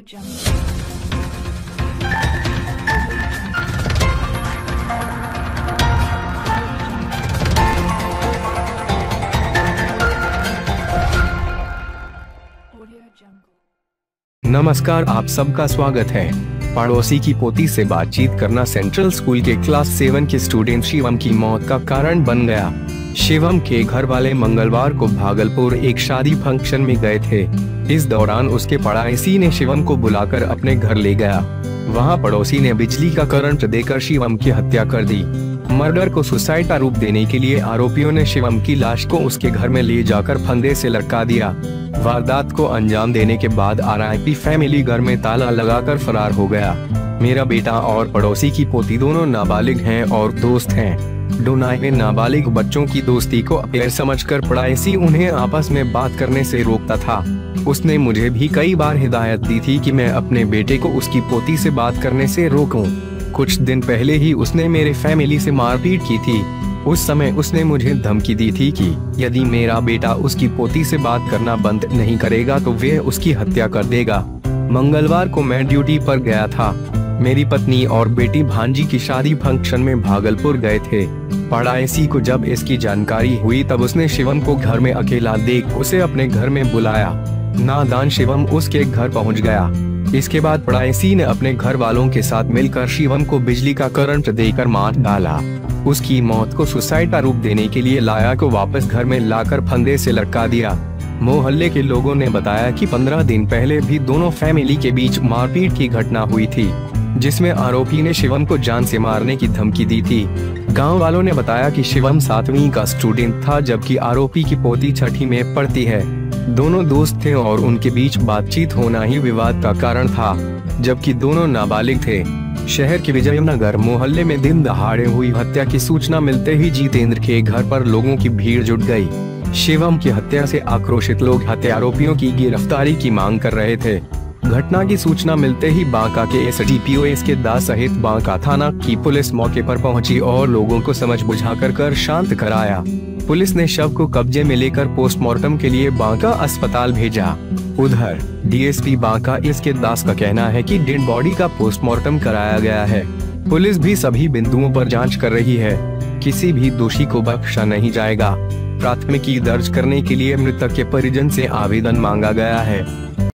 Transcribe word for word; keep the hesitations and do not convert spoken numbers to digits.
नमस्कार, आप सबका स्वागत है। पड़ोसी की पोती से बातचीत करना सेंट्रल स्कूल के क्लास सेवन के स्टूडेंट शिवम की मौत का कारण बन गया। शिवम के घर वाले मंगलवार को भागलपुर एक शादी फंक्शन में गए थे। इस दौरान उसके पड़ोसी ने शिवम को बुलाकर अपने घर ले गया। वहां पड़ोसी ने बिजली का करंट देकर शिवम की हत्या कर दी। मर्डर को सुसाइड का रूप देने के लिए आरोपियों ने शिवम की लाश को उसके घर में ले जाकर फंदे से लटका दिया। वारदात को अंजाम देने के बाद आरएपी फैमिली घर में ताला लगाकर फरार हो गया। मेरा बेटा और पड़ोसी की पोती दोनों नाबालिग हैं और दोस्त हैं। डोनाई में नाबालिग बच्चों की दोस्ती को अफेयर समझकर पड़ोसी उन्हें आपस में बात करने से रोकता था। उसने मुझे भी कई बार हिदायत दी थी कि मैं अपने बेटे को उसकी पोती से बात करने से रोकूं। कुछ दिन पहले ही उसने मेरे फैमिली से मारपीट की थी। उस समय उसने मुझे धमकी दी थी कि यदि मेरा बेटा उसकी पोती से बात करना बंद नहीं करेगा तो वह उसकी हत्या कर देगा। मंगलवार को मैं ड्यूटी पर गया था। मेरी पत्नी और बेटी भांजी की शादी फंक्शन में भागलपुर गए थे। पड़ोसी को जब इसकी जानकारी हुई तब उसने शिवम को घर में अकेला देख उसे अपने घर में बुलाया। नादान शिवम उसके घर पहुंच गया। इसके बाद पड़ोसी ने अपने घर वालों के साथ मिलकर शिवम को बिजली का करंट देकर मार डाला। उसकी मौत को सुसाइड का रूप देने के लिए लाया को वापस घर में लाकर फंदे से लटका दिया। मोहल्ले के लोगों ने बताया कि पंद्रह दिन पहले भी दोनों फैमिली के बीच मारपीट की घटना हुई थी, जिसमें आरोपी ने शिवम को जान से मारने की धमकी दी थी। गांव वालों ने बताया कि शिवम सातवीं का स्टूडेंट था जबकि आरोपी की पोती छठी में पढ़ती है। दोनों दोस्त थे और उनके बीच बातचीत होना ही विवाद का कारण था, जबकि दोनों नाबालिग थे। शहर के विजयनगर मोहल्ले में दिन दहाड़े हुई हत्या की सूचना मिलते ही जितेंद्र के घर पर लोगों की भीड़ जुट गई। शिवम की हत्या से आक्रोशित लोग हत्या आरोपियों की गिरफ्तारी की मांग कर रहे थे। घटना की सूचना मिलते ही बांका के S D P O S K Das सहित बांका थाना की पुलिस मौके पर पहुंची और लोगों को समझ बुझाकर कर शांत कराया। पुलिस ने शव को कब्जे में लेकर पोस्टमार्टम के लिए बांका अस्पताल भेजा। उधर डी एस पी बांका इसके दास का कहना है कि डेड बॉडी का पोस्टमार्टम कराया गया है। पुलिस भी सभी बिंदुओं पर जांच कर रही है। किसी भी दोषी को बख्शा नहीं जाएगा। प्राथमिकी दर्ज करने के लिए मृतक के परिजन से आवेदन मांगा गया है।